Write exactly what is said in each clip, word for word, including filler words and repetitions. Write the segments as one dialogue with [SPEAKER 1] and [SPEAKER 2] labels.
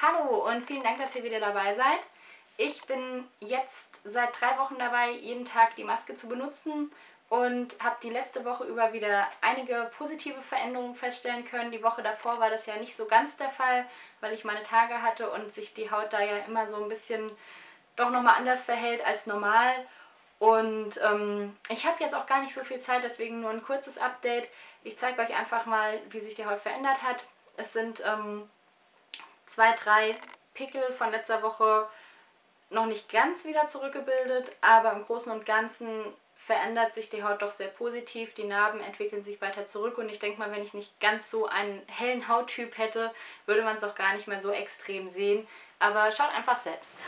[SPEAKER 1] Hallo und vielen Dank, dass ihr wieder dabei seid. Ich bin jetzt seit drei Wochen dabei, jeden Tag die Maske zu benutzen und habe die letzte Woche über wieder einige positive Veränderungen feststellen können. Die Woche davor war das ja nicht so ganz der Fall, weil ich meine Tage hatte und sich die Haut da ja immer so ein bisschen doch nochmal anders verhält als normal. Und ähm, ich habe jetzt auch gar nicht so viel Zeit, deswegen nur ein kurzes Update. Ich zeige euch einfach mal, wie sich die Haut verändert hat. Es sind ähm, zwei, drei Pickel von letzter Woche noch nicht ganz wieder zurückgebildet, aber im Großen und Ganzen verändert sich die Haut doch sehr positiv. Die Narben entwickeln sich weiter zurück und ich denke mal, wenn ich nicht ganz so einen hellen Hauttyp hätte, würde man es auch gar nicht mehr so extrem sehen. Aber schaut einfach selbst.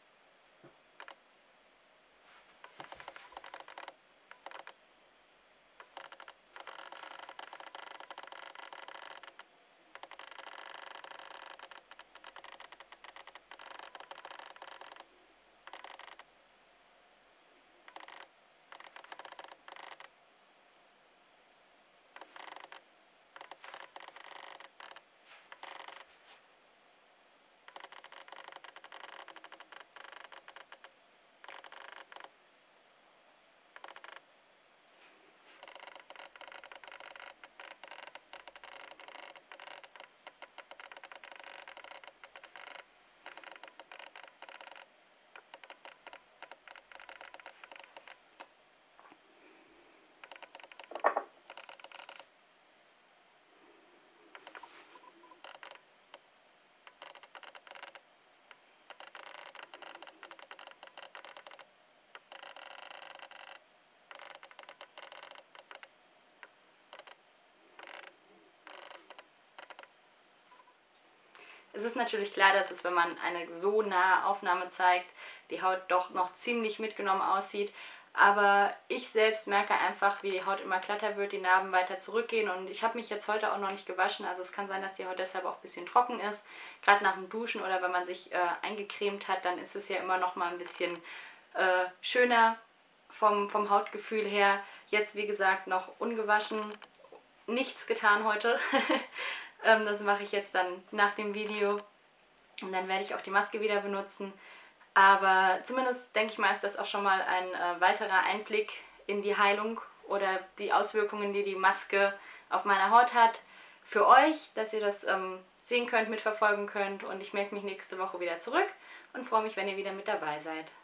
[SPEAKER 1] Es ist natürlich klar, dass es, wenn man eine so nahe Aufnahme zeigt, die Haut doch noch ziemlich mitgenommen aussieht. Aber ich selbst merke einfach, wie die Haut immer glatter wird, die Narben weiter zurückgehen. Und ich habe mich jetzt heute auch noch nicht gewaschen. Also es kann sein, dass die Haut deshalb auch ein bisschen trocken ist. Gerade nach dem Duschen oder wenn man sich äh, eingecremt hat, dann ist es ja immer noch mal ein bisschen äh, schöner vom, vom Hautgefühl her. Jetzt, wie gesagt, noch ungewaschen. Nichts getan heute. ähm, das mache ich jetzt dann nach dem Video. Und dann werde ich auch die Maske wieder benutzen. Aber zumindest denke ich mal, ist das auch schon mal ein äh, weiterer Einblick in die Heilung oder die Auswirkungen, die die Maske auf meiner Haut hat. Für euch, dass ihr das ähm, sehen könnt, mitverfolgen könnt. Und ich melde mich nächste Woche wieder zurück und freue mich, wenn ihr wieder mit dabei seid.